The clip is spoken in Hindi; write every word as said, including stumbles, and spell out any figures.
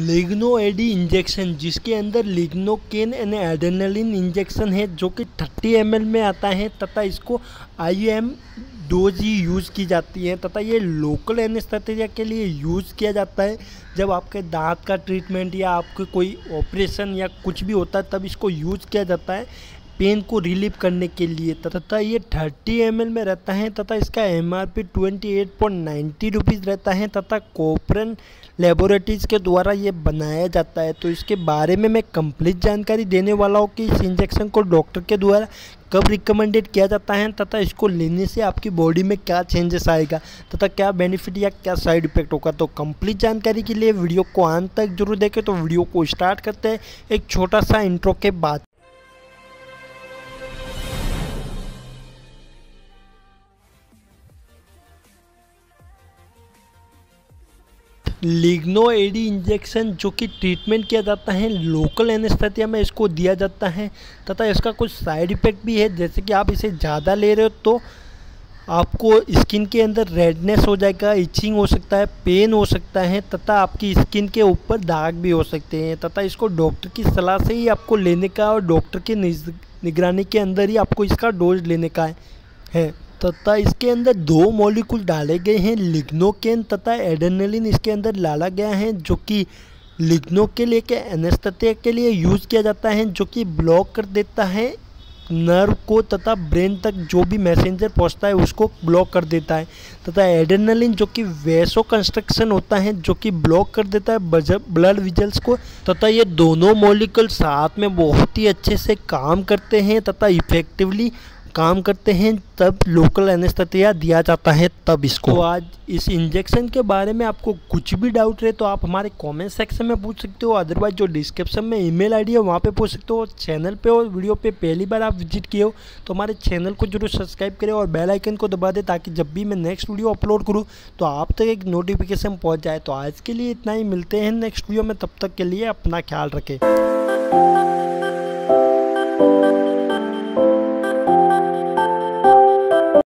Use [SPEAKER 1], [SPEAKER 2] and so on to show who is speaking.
[SPEAKER 1] लिग्नोएडी इंजेक्शन, जिसके अंदर लिग्नोकेन एंड एड्रेनालिन इंजेक्शन है जो कि तीस एम एल में आता है तथा इसको आई एम डोज ही यूज़ की जाती है तथा ये लोकल एनेस्थेसिया के लिए यूज़ किया जाता है। जब आपके दांत का ट्रीटमेंट या आपके कोई ऑपरेशन या कुछ भी होता है तब इसको यूज़ किया जाता है पेन को रिलीव करने के लिए तथा ये तीस एम एल में रहता है तथा इसका एम आर पी अट्ठाईस पॉइंट नब्बे रुपीज़ रहता है तथा कॉपरन लेबोरेटरीज के द्वारा ये बनाया जाता है। तो इसके बारे में मैं कंप्लीट जानकारी देने वाला हूँ कि इस इंजेक्शन को डॉक्टर के द्वारा कब रिकमेंडेड किया जाता है तथा इसको लेने से आपकी बॉडी में क्या चेंजेस आएगा तथा क्या बेनिफिट या क्या साइड इफेक्ट होगा। तो कंप्लीट जानकारी के लिए वीडियो को अंत तक जरूर देखें। तो वीडियो को स्टार्ट करते हैं एक छोटा सा इंट्रो के बाद। लिग्नोएडी इंजेक्शन जो कि ट्रीटमेंट किया जाता है लोकल एनेस्थेसिया में इसको दिया जाता है तथा इसका कुछ साइड इफ़ेक्ट भी है, जैसे कि आप इसे ज़्यादा ले रहे हो तो आपको स्किन के अंदर रेडनेस हो जाएगा, इचिंग हो सकता है, पेन हो सकता है तथा आपकी स्किन के ऊपर दाग भी हो सकते हैं तथा इसको डॉक्टर की सलाह से ही आपको लेने का और डॉक्टर की निगरानी के अंदर ही आपको इसका डोज लेने का है तथा इसके अंदर दो मॉलिक्यूल डाले गए हैं, लिग्नोकेन तथा एड्रेनालिन इसके अंदर डाला गया है जो कि लिग्नो के लिए के एनेस्थेसिया के लिए यूज़ किया जाता है जो कि ब्लॉक कर देता है नर्व को तथा ब्रेन तक जो भी मैसेंजर पहुंचता है उसको ब्लॉक कर देता है तथा एड्रेनालिन जो कि वैसो कंस्ट्रक्शन होता है जो कि ब्लॉक कर देता है ब्लड विजल्स को तथा ये दोनों मॉलिक्यूल साथ में बहुत ही अच्छे से काम करते हैं तथा इफेक्टिवली काम करते हैं तब लोकल एनेस्थेसिया दिया जाता है तब इसको। तो आज इस इंजेक्शन के बारे में आपको कुछ भी डाउट रहे तो आप हमारे कमेंट सेक्शन में पूछ सकते हो, अदरवाइज जो डिस्क्रिप्शन में ईमेल आईडी है वहाँ पे पूछ सकते हो। चैनल पे और वीडियो पे पहली बार आप विजिट किए हो तो हमारे चैनल को जरूर सब्सक्राइब करें और बेल आइकन को दबा दें ताकि जब भी मैं नेक्स्ट वीडियो अपलोड करूँ तो आप तक एक नोटिफिकेशन पहुँच जाए। तो आज के लिए इतना ही, मिलते हैं नेक्स्ट वीडियो में, तब तक के लिए अपना ख्याल रखें।